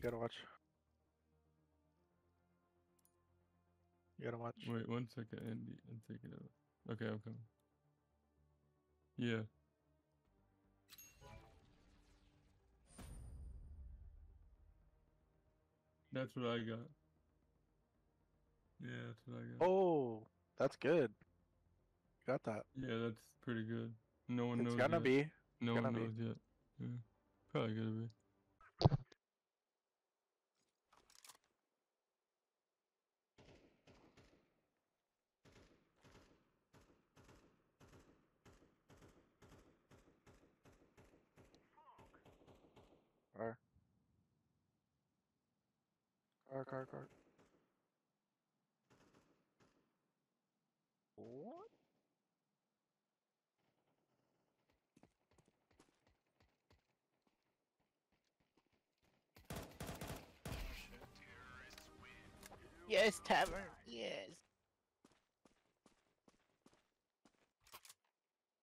gotta watch. You gotta watch. Wait 1 second, Andy. I'm taking it. Okay, I'm coming. Yeah. That's what I got. Yeah, that's what I got. Oh, that's good. You got that. Yeah, that's pretty good. No one It's knows gonna yet. be. No gonna one be. knows yet. Yeah. Probably gonna be. Car. What? Yes, tavern. Yes.